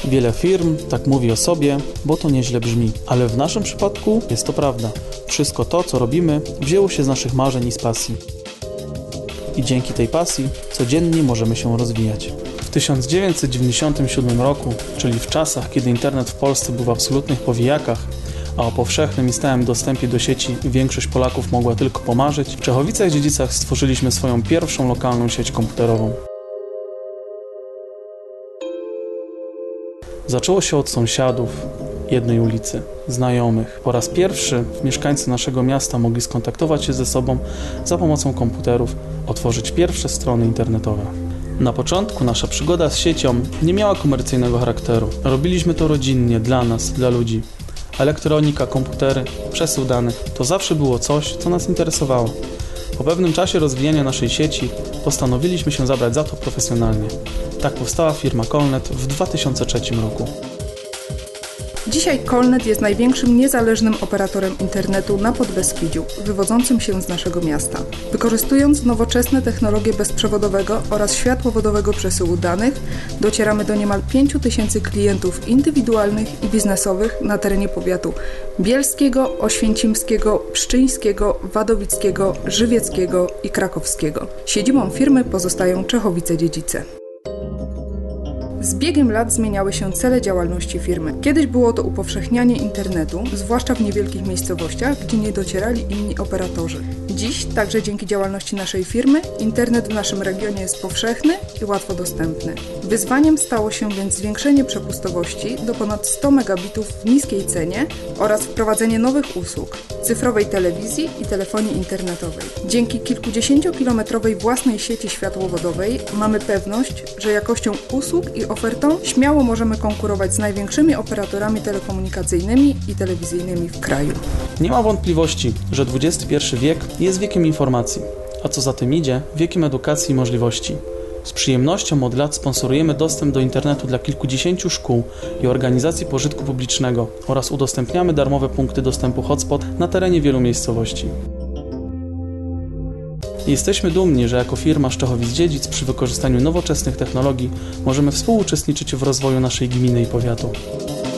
Wiele firm tak mówi o sobie, bo to nieźle brzmi. Ale w naszym przypadku jest to prawda. Wszystko to, co robimy, wzięło się z naszych marzeń i z pasji. I dzięki tej pasji codziennie możemy się rozwijać. W 1997 roku, czyli w czasach, kiedy internet w Polsce był w absolutnych powijakach, a o powszechnym i stałym dostępie do sieci większość Polaków mogła tylko pomarzyć, w Czechowicach-Dziedzicach stworzyliśmy swoją pierwszą lokalną sieć komputerową. Zaczęło się od sąsiadów jednej ulicy, znajomych. Po raz pierwszy mieszkańcy naszego miasta mogli skontaktować się ze sobą za pomocą komputerów, otworzyć pierwsze strony internetowe. Na początku nasza przygoda z siecią nie miała komercyjnego charakteru. Robiliśmy to rodzinnie, dla nas, dla ludzi. Elektronika, komputery, przesył danych to zawsze było coś, co nas interesowało. Po pewnym czasie rozwijania naszej sieci postanowiliśmy się zabrać za to profesjonalnie. Tak powstała firma Colnet w 2003 roku. Dzisiaj Colnet jest największym niezależnym operatorem internetu na Podbeskidziu, wywodzącym się z naszego miasta. Wykorzystując nowoczesne technologie bezprzewodowego oraz światłowodowego przesyłu danych, docieramy do niemal 5000 klientów indywidualnych i biznesowych na terenie powiatu bielskiego, oświęcimskiego, pszczyńskiego, wadowickiego, żywieckiego i krakowskiego. Siedzibą firmy pozostają Czechowice-Dziedzice. Z biegiem lat zmieniały się cele działalności firmy. Kiedyś było to upowszechnianie internetu, zwłaszcza w niewielkich miejscowościach, gdzie nie docierali inni operatorzy. Dziś, także dzięki działalności naszej firmy, internet w naszym regionie jest powszechny i łatwo dostępny. Wyzwaniem stało się więc zwiększenie przepustowości do ponad 100 megabitów w niskiej cenie oraz wprowadzenie nowych usług, cyfrowej telewizji i telefonii internetowej. Dzięki kilkudziesięciokilometrowej własnej sieci światłowodowej mamy pewność, że jakością usług i ofertą śmiało możemy konkurować z największymi operatorami telekomunikacyjnymi i telewizyjnymi w kraju. Nie ma wątpliwości, że XXI wiek jest wiekiem informacji, a co za tym idzie, wiekiem edukacji i możliwości. Z przyjemnością od lat sponsorujemy dostęp do internetu dla kilkudziesięciu szkół i organizacji pożytku publicznego oraz udostępniamy darmowe punkty dostępu hotspot na terenie wielu miejscowości. Jesteśmy dumni, że jako firma z Czechowic-Dziedzic przy wykorzystaniu nowoczesnych technologii możemy współuczestniczyć w rozwoju naszej gminy i powiatu.